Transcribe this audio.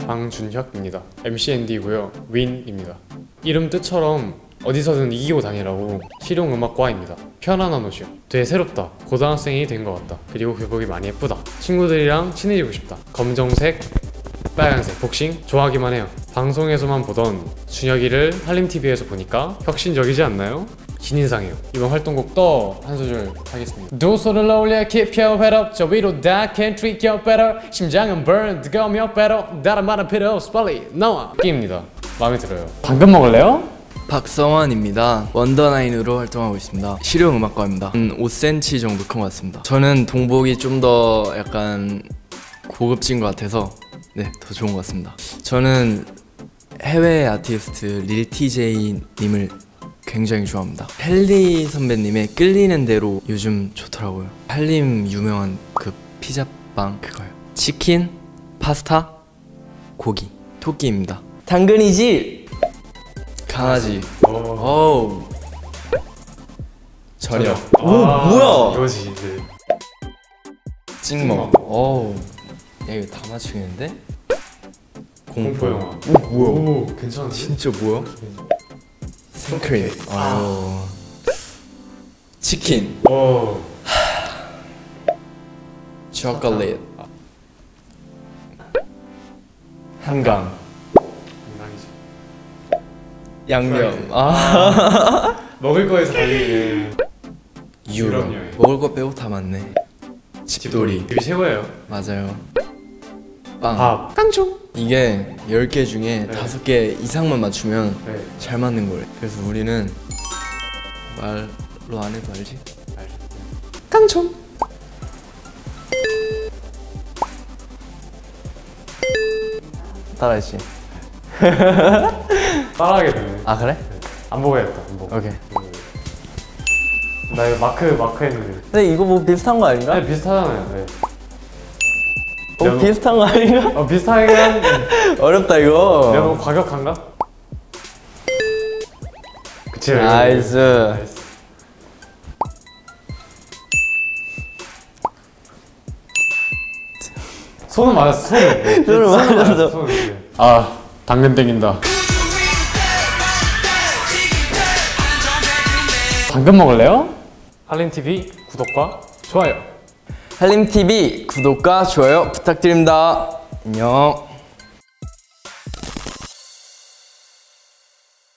방준혁입니다. MCND고요. 윈입니다. 이름 뜻처럼 어디서든 이기고 다니라고 실용음악과입니다. 편안한 옷이요. 되게 새롭다. 고등학생이 된 것 같다. 그리고 교복이 많이 예쁘다. 친구들이랑 친해지고 싶다. 검정색, 빨간색, 복싱 좋아하기만 해요. 방송에서만 보던 준혁이를 한림TV에서 보니까 혁신적이지 않나요? 신인상이에요. 이번 활동곡 더 한 소절 하겠습니다. 두 손을 올려 keep your head up. 저 위로 다 can treat you better. 심장은 burn 뜨거우며 better. 다른 말은 필요 없어 빨리 나와. 끼입니다. 마음에 들어요. 당근 먹을래요? 박성환입니다. 원더나인으로 활동하고 있습니다. 실용음악과입니다. 5cm 정도 큰 것 같습니다. 저는 동복이 좀 더 약간 고급진 것 같아서 네, 더 좋은 것 같습니다. 저는 해외 아티스트 릴티제이님을 굉장히 좋아합니다. 헨리 선배님의 끌리는 대로 요즘 좋더라고요. 한림 유명한 그 피자빵 그거요. 치킨, 파스타, 고기, 토끼입니다. 당근이지? 강아지. 오. 저녁. 오, 뭐야? 이거지 이제. 찍먹. 오. 야, 이거 다 맞추겠는데? 공포 영화. 오, 뭐야? 오, 괜찮은데? 진짜 뭐야? 생크림. 오. 치킨. 오. 초콜릿. 한강. 양념. 아. 먹을 거에서 달리는 유럽. 먹을 거 빼고 다 맞네. 집돌이. 이게 최고예요. 맞아요. 빵. 밥. 깡총. 이게 10개 중에 네. 5개 이상만 맞추면 네. 잘 맞는 거예요. 그래서 우리는 말로 안 해도 알지? 깡총. 따라했지. 따라하게 되네. 아 그래? 안 보고 해야겠다. 안 보고. 오케이. 나 이거 마크 했는데. 근데 이거 뭐 비슷한 거 아닌가? 네, 비슷하잖아요. 네. 비슷한 거 아닌가? 비슷하긴 한데. 어렵다 이거. 내가 너무 과격한가? 그치. 나이스. 나이스. 손은 맞았어. 손은. 손은 맞았어. 손은. 아, 당근 땡긴다. 당근 먹을래요? 한림TV 구독과 좋아요. 한림TV 구독과 좋아요 부탁드립니다. 안녕.